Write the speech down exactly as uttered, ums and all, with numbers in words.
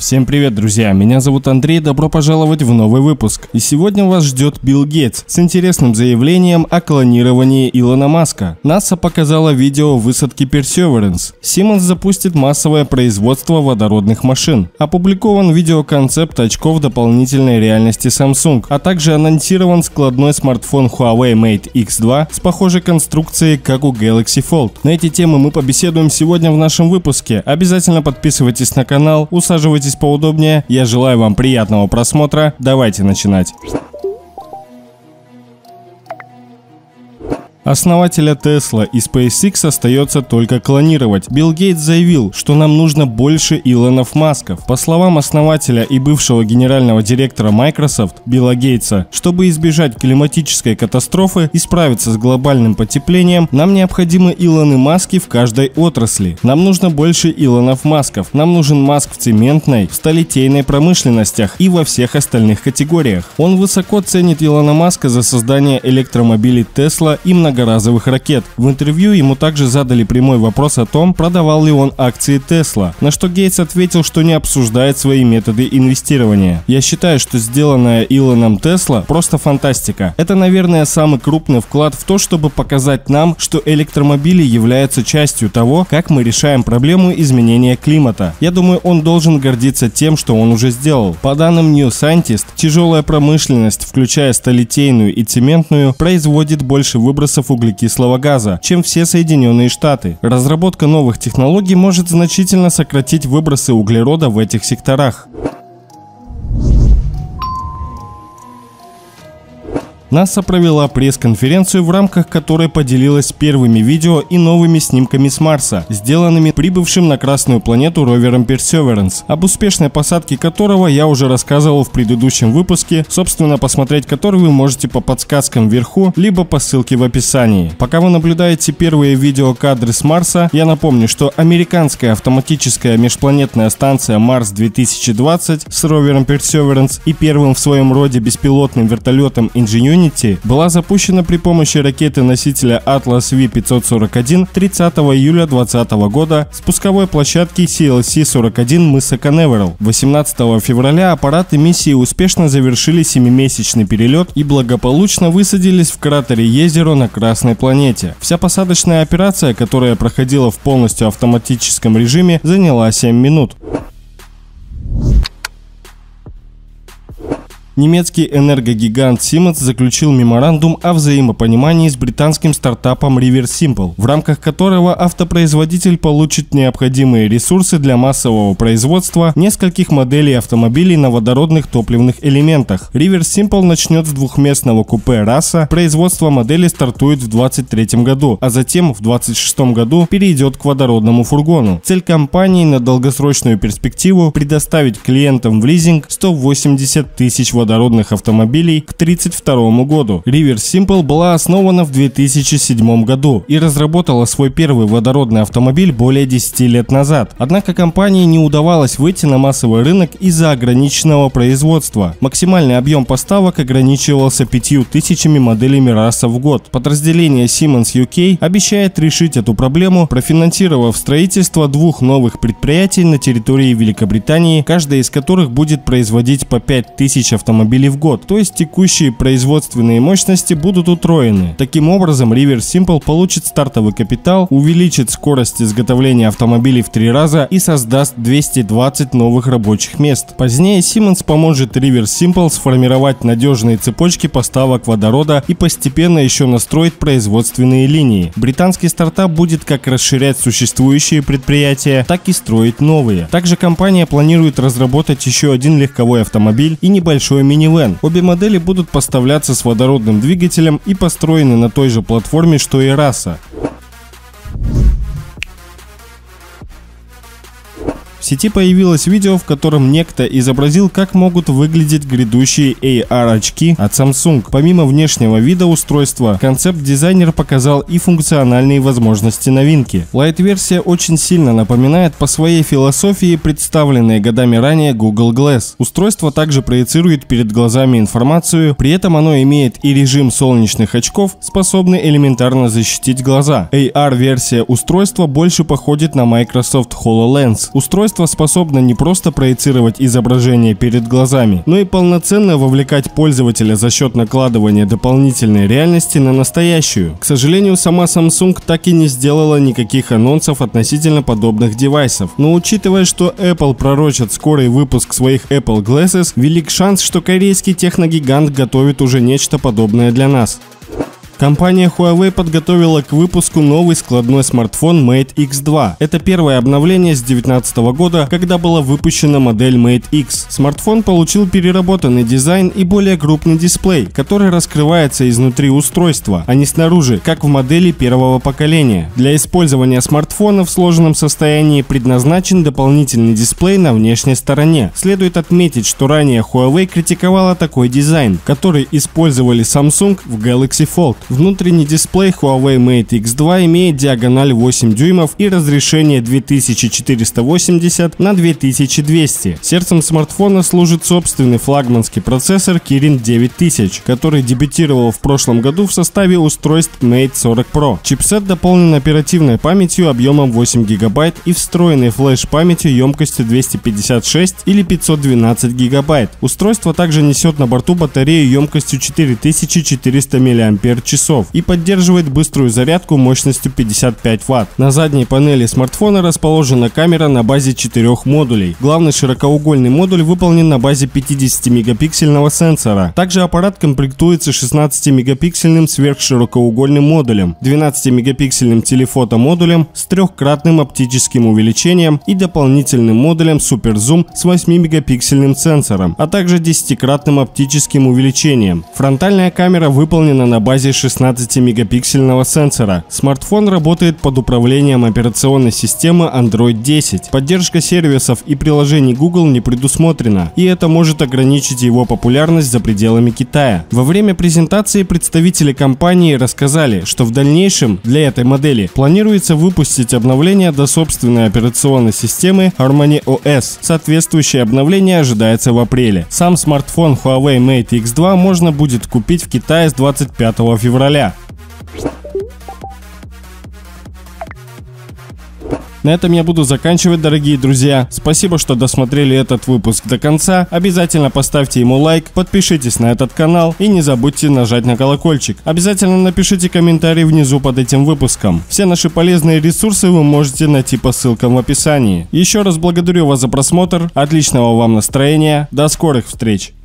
Всем привет, друзья! Меня зовут Андрей, добро пожаловать в новый выпуск. И сегодня вас ждет Билл Гейтс с интересным заявлением о клонировании Илона Маска. НАСА показала видео высадки Perseverance. Siemens запустит массовое производство водородных машин. Опубликован видеоконцепт очков дополнительной реальности Samsung, а также анонсирован складной смартфон Huawei Mate икс два с похожей конструкцией, как у Galaxy Fold. На эти темы мы побеседуем сегодня в нашем выпуске. Обязательно подписывайтесь на канал, усаживайтесь поудобнее. Я желаю вам приятного просмотра. Давайте начинать. Основателя Tesla и SpaceX остается только клонировать. Билл Гейтс заявил, что нам нужно больше Илонов Масков. По словам основателя и бывшего генерального директора Microsoft Билла Гейтса, чтобы избежать климатической катастрофы и справиться с глобальным потеплением, нам необходимы Илоны Маски в каждой отрасли. Нам нужно больше Илонов Масков. Нам нужен Маск в цементной, в сталелитейной промышленностях и во всех остальных категориях. Он высоко ценит Илона Маска за создание электромобилей Tesla и многоразовых многоразовых ракет. В интервью ему также задали прямой вопрос о том, продавал ли он акции Tesla, на что Гейтс ответил, что не обсуждает свои методы инвестирования. «Я считаю, что сделанное Илоном Tesla просто фантастика. Это, наверное, самый крупный вклад в то, чтобы показать нам, что электромобили являются частью того, как мы решаем проблему изменения климата. Я думаю, он должен гордиться тем, что он уже сделал». По данным New Scientist, тяжелая промышленность, включая сталелитейную и цементную, производит больше выбросов углекислого газа, чем все Соединенные Штаты. Разработка новых технологий может значительно сократить выбросы углерода в этих секторах. НАСА провела пресс-конференцию, в рамках которой поделилась первыми видео и новыми снимками с Марса, сделанными прибывшим на Красную планету ровером Perseverance, об успешной посадке которого я уже рассказывал в предыдущем выпуске, собственно, посмотреть который вы можете по подсказкам вверху, либо по ссылке в описании. Пока вы наблюдаете первые видеокадры с Марса, я напомню, что американская автоматическая межпланетная станция Марс две тысячи двадцать с ровером Perseverance и первым в своем роде беспилотным вертолетом Ingenuity была запущена при помощи ракеты-носителя Atlas ви пятьсот сорок один тридцатого июля две тысячи двадцатого года с пусковой площадки си эл си сорок один мыса Канаверал. восемнадцатого февраля аппараты миссии успешно завершили семимесячный перелет и благополучно высадились в кратере Езеро на Красной планете. Вся посадочная операция, которая проходила в полностью автоматическом режиме, заняла семь минут. Немецкий энергогигант Siemens заключил меморандум о взаимопонимании с британским стартапом Reverse Simple, в рамках которого автопроизводитель получит необходимые ресурсы для массового производства нескольких моделей автомобилей на водородных топливных элементах. Reverse Simple начнет с двухместного купе Rasa. Производство модели стартует в две тысячи двадцать третьем году, а затем в две тысячи двадцать шестом году перейдет к водородному фургону. Цель компании на долгосрочную перспективу предоставить клиентам в лизинг сто восемьдесят тысяч водородных водородных автомобилей к две тысячи тридцать второму году. Reverse Simple была основана в две тысячи седьмом году и разработала свой первый водородный автомобиль более десяти лет назад. Однако компании не удавалось выйти на массовый рынок из-за ограниченного производства. Максимальный объем поставок ограничивался пятью тысячами моделями Rasa в год. Подразделение Siemens ю кей обещает решить эту проблему, профинансировав строительство двух новых предприятий на территории Великобритании, каждая из которых будет производить по пять тысяч автомобилей автомобилей в год, то есть текущие производственные мощности будут утроены. Таким образом, Reverse Simple получит стартовый капитал, увеличит скорость изготовления автомобилей в три раза и создаст двести двадцать новых рабочих мест. Позднее Siemens поможет Reverse Simple сформировать надежные цепочки поставок водорода и постепенно еще настроить производственные линии. Британский стартап будет как расширять существующие предприятия, так и строить новые. Также компания планирует разработать еще один легковой автомобиль и небольшой минивэн. Обе модели будут поставляться с водородным двигателем и построены на той же платформе, что и Rasa. В сети появилось видео, в котором некто изобразил, как могут выглядеть грядущие эй ар-очки от Samsung. Помимо внешнего вида устройства, концепт-дизайнер показал и функциональные возможности новинки. Лайт-версия очень сильно напоминает по своей философии представленные годами ранее Google Glass. Устройство также проецирует перед глазами информацию, при этом оно имеет и режим солнечных очков, способный элементарно защитить глаза. эй ар-версия устройства больше походит на Microsoft HoloLens. Устройство Устройство способно не просто проецировать изображение перед глазами, но и полноценно вовлекать пользователя за счет накладывания дополнительной реальности на настоящую. К сожалению, сама Samsung так и не сделала никаких анонсов относительно подобных девайсов. Но учитывая, что Apple пророчат скорый выпуск своих Apple Glasses, велик шанс, что корейский техногигант готовит уже нечто подобное для нас. Компания Huawei подготовила к выпуску новый складной смартфон Mate икс два. Это первое обновление с две тысячи девятнадцатого года, когда была выпущена модель Mate X. Смартфон получил переработанный дизайн и более крупный дисплей, который раскрывается изнутри устройства, а не снаружи, как в модели первого поколения. Для использования смартфона в сложенном состоянии предназначен дополнительный дисплей на внешней стороне. Следует отметить, что ранее Huawei критиковала такой дизайн, который использовали Samsung в Galaxy Fold. Внутренний дисплей Huawei Mate икс два имеет диагональ восемь дюймов и разрешение две тысячи четыреста восемьдесят на две тысячи двести. Сердцем смартфона служит собственный флагманский процессор Kirin девять тысяч, который дебютировал в прошлом году в составе устройств Mate сорок Pro. Чипсет дополнен оперативной памятью объемом восемь гигабайт и встроенной флеш-памятью емкостью двести пятьдесят шесть или пятьсот двенадцать гигабайт. Устройство также несет на борту батарею емкостью четыре тысячи четыреста миллиампер-часов и поддерживает быструю зарядку мощностью пятьдесят пять ватт. На задней панели смартфона расположена камера на базе четырех модулей. Главный широкоугольный модуль выполнен на базе пятидесятимегапиксельного сенсора. Также аппарат комплектуется шестнадцатимегапиксельным сверхширокоугольным модулем, двенадцатимегапиксельным телефото-модулем с трехкратным оптическим увеличением и дополнительным модулем суперзум с восьмимегапиксельным сенсором, а также десятикратным оптическим увеличением. Фронтальная камера выполнена на базе шестнадцатимегапиксельного сенсора. Смартфон работает под управлением операционной системы Android десять. Поддержка сервисов и приложений Google не предусмотрена, и это может ограничить его популярность за пределами Китая. Во время презентации представители компании рассказали, что в дальнейшем для этой модели планируется выпустить обновление до собственной операционной системы Harmony о эс. Соответствующее обновление ожидается в апреле. Сам смартфон Huawei Mate икс два можно будет купить в Китае с двадцать пятого февраля. На этом я буду заканчивать, дорогие друзья. Спасибо, что досмотрели этот выпуск до конца. Обязательно поставьте ему лайк, подпишитесь на этот канал и не забудьте нажать на колокольчик. Обязательно напишите комментарий внизу под этим выпуском. Все наши полезные ресурсы вы можете найти по ссылкам в описании. Еще раз благодарю вас за просмотр, отличного вам настроения, до скорых встреч!